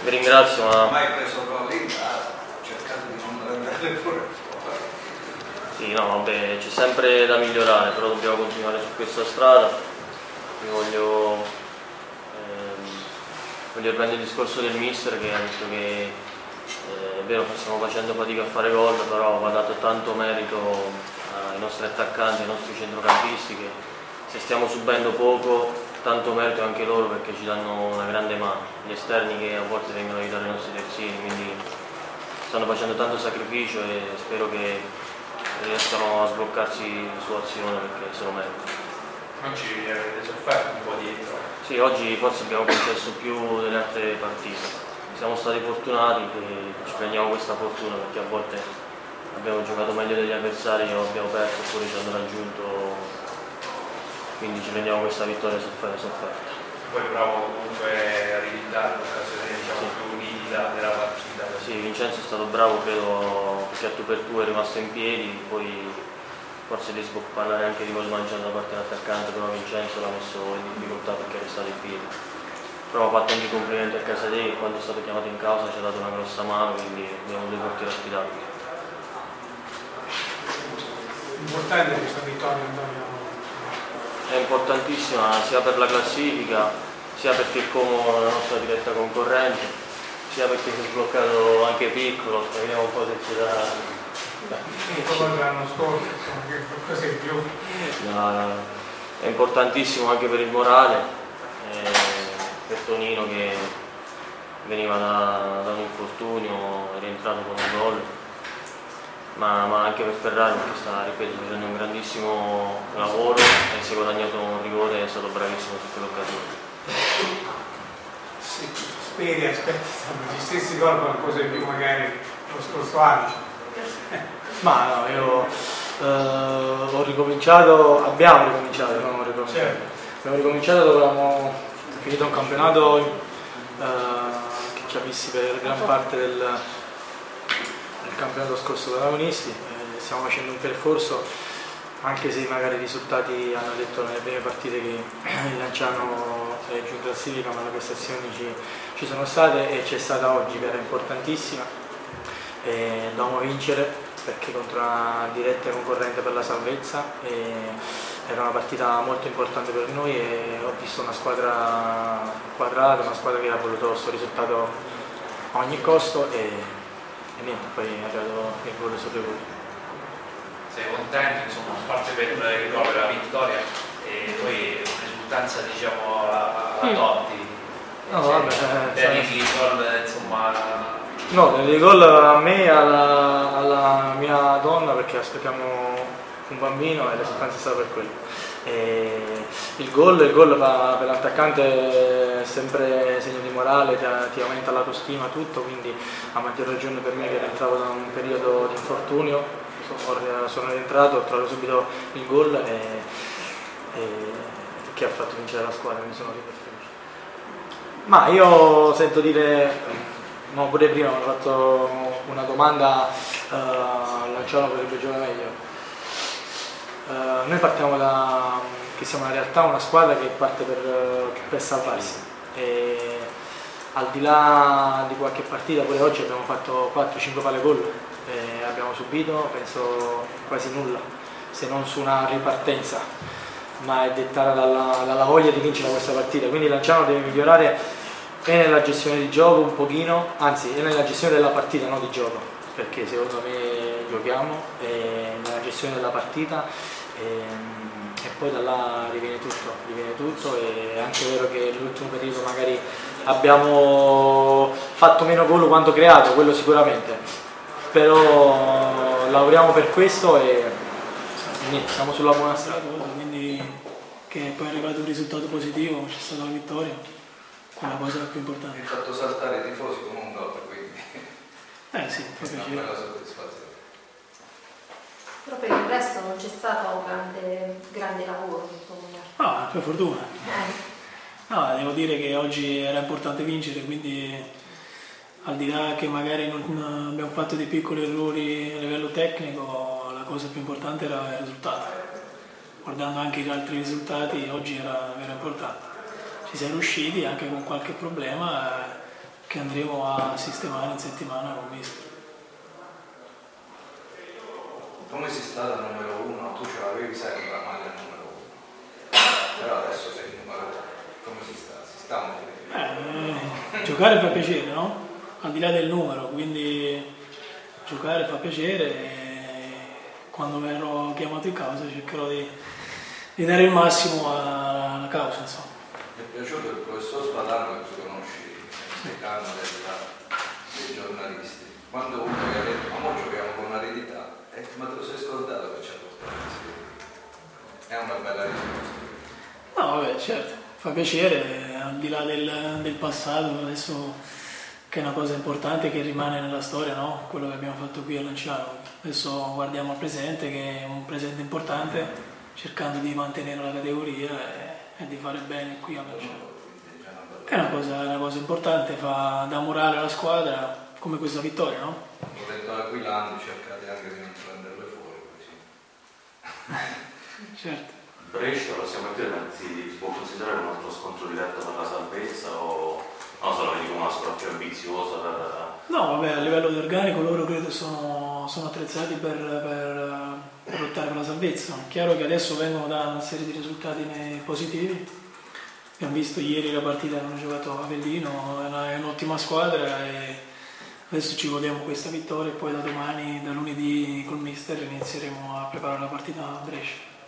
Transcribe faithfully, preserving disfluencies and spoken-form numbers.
vi ringrazio, ma... Mai preso gol in casa, ho cercato di non prendere pure fuori. Sì, no, vabbè, c'è sempre da migliorare, però dobbiamo continuare su questa strada. Io voglio, ehm, voglio riprendere il discorso del mister che ha detto che eh, è vero che stiamo facendo fatica a fare gol, però va dato tanto merito ai nostri attaccanti, ai nostri centrocampisti, che se stiamo subendo poco, tanto merito anche loro perché ci danno una grande mano, gli esterni che a volte vengono a aiutare i nostri terzini, quindi stanno facendo tanto sacrificio e spero che riescano a sbloccarsi su azione perché se lo meritano. Oggi avete sofferto un po' dietro? Sì, oggi forse abbiamo concesso più delle altre partite. Siamo stati fortunati che ci prendiamo questa fortuna perché a volte abbiamo giocato meglio degli avversari o abbiamo perso oppure ci hanno raggiunto, quindi ci prendiamo questa vittoria sofferta. Poi bravo comunque a rivendare l'occasione, diciamo, sì, più nitida della partita. Sì, Vincenzo è stato bravo, credo, perché a tu per tu è rimasto in piedi, poi forse lì si può parlare anche di gol mangiato da parte dell'attaccante, però Vincenzo l'ha messo in difficoltà perché è restato in piedi. Però ho fatto anche i complimenti a Casadei che quando è stato chiamato in causa ci ha dato una grossa mano, quindi abbiamo due portieri affidabili. Importante questa vittoria, Antonio? È importantissima sia per la classifica, sia perché è Como la nostra diretta concorrente, sia perché si è sbloccato anche Piccolo, vediamo un po' se ci dà... Come l'anno scorso, insomma, qualcosa in più. No, no, è importantissimo anche per il morale, eh, per Tonino che veniva da, da un infortunio, è rientrato con un gol, ma, ma anche per Ferrari perché sta, ripeto, facendo un grandissimo lavoro e si è guadagnato un rigore e è stato bravissimo su quell'occasione. Sì, speri, aspetti, gli stessi gol qualcosa in più magari lo scorso anno. Ma no, io eh, ho ricominciato, abbiamo ricominciato, non ho ricominciato. Certo. Abbiamo ricominciato dove abbiamo finito un campionato eh, che ci ha visti per gran parte del, del campionato scorso protagonisti, eh, stiamo facendo un percorso, anche se magari i risultati hanno detto nelle prime partite che il Lanciano è giù in classifica, ma le prestazioni ci, ci sono state e c'è stata oggi che era importantissima. E dovevamo vincere perché contro una diretta concorrente per la salvezza e era una partita molto importante per noi e ho visto una squadra quadrata, una squadra che ha voluto questo risultato a ogni costo e, e niente, poi è arrivato il gol sopra i gol. Sei contento, insomma, a parte per il gol, la vittoria e poi un'esultanza, diciamo, alla Totti? No, cioè, vabbè, per il gol, insomma... No, dei gol a me e alla, alla mia donna perché aspettiamo un bambino e l'esultanza è stata per quello. E il gol, il gol fa, per l'attaccante è sempre segno di morale, ti, ti aumenta l'autostima, tutto, quindi a maggior ragione per me che rientravo da un periodo di infortunio, sono, sono rientrato, ho trovato subito il gol e, e che ha fatto vincere la squadra, mi sono super felice. Ma io sento dire... No, pure prima mi hanno fatto una domanda, uh, Lanciano potrebbe giocare meglio. Uh, noi partiamo da che siamo in realtà una squadra che parte per, per salvarsi e al di là di qualche partita, pure oggi abbiamo fatto quattro cinque palle gol e abbiamo subito penso quasi nulla, se non su una ripartenza, ma è dettata dalla, dalla voglia di vincere questa partita, quindi Lanciano deve migliorare e nella gestione di gioco un pochino, anzi è nella gestione della partita, non di gioco, perché secondo me giochiamo, e nella gestione della partita e, e poi da là riviene tutto, riviene tutto e è anche vero che nell'ultimo periodo magari abbiamo fatto meno gol quanto creato, quello sicuramente, però lavoriamo per questo e niente, siamo sulla buona strada. Quindi che poi è arrivato un risultato positivo, c'è stata la vittoria. È la cosa più importante. Mi ha fatto saltare i tifosi come un gol, quindi eh sì, fa piacere. una bella soddisfazione. Però per il resto non c'è stato un grande, grande lavoro, insomma. Ah, per fortuna. Eh. No, devo dire che oggi era importante vincere, quindi al di là che magari non abbiamo fatto dei piccoli errori a livello tecnico, la cosa più importante era il risultato. Guardando anche gli altri risultati, oggi era, era importante. Ci siamo riusciti anche con qualche problema, che andremo a sistemare in settimana con mister. Come sei stata numero uno, tu ce l'avevi sempre la maglia numero uno, però adesso sei numero uno, come si sta? Si sta molto bene. Eh, giocare fa piacere, no? Al di là del numero, quindi giocare fa piacere e quando verrò chiamato in causa cercherò di, di dare il massimo alla, alla causa, insomma. Mi è piaciuto il professor Spadano che tu conosci, il decano dei giornalisti, quando uno gli ha detto ma mo giochiamo con l'aridità, eh, ma te lo sei scordato che ci ha portato insieme. È una bella risposta. No, vabbè, certo, fa piacere, al di là del, del passato, adesso che è una cosa importante che rimane nella storia, no? Quello che abbiamo fatto qui a Lanciano. Adesso guardiamo al presente, che è un presente importante, cercando di mantenere la categoria e, e di fare bene qui a Lanciano. È una cosa, una cosa importante, fa da morale alla squadra, come questa vittoria, no? Potendo aquilando, cercate anche di non prenderle fuori così. Certo. Brescia, possiamo dire, si può considerare un altro scontro diretto per la salvezza o non so, la vedi come una squadra più ambiziosa? Per... No, vabbè, a livello di organico loro credo sono, sono attrezzati per, per, per lottare per la salvezza. Chiaro che adesso vengono da una serie di risultati positivi. Abbiamo visto ieri la partita che hanno giocato a Avellino, è, una, è un'ottima squadra e adesso ci godiamo questa vittoria e poi da domani, da lunedì col mister inizieremo a preparare la partita a Brescia.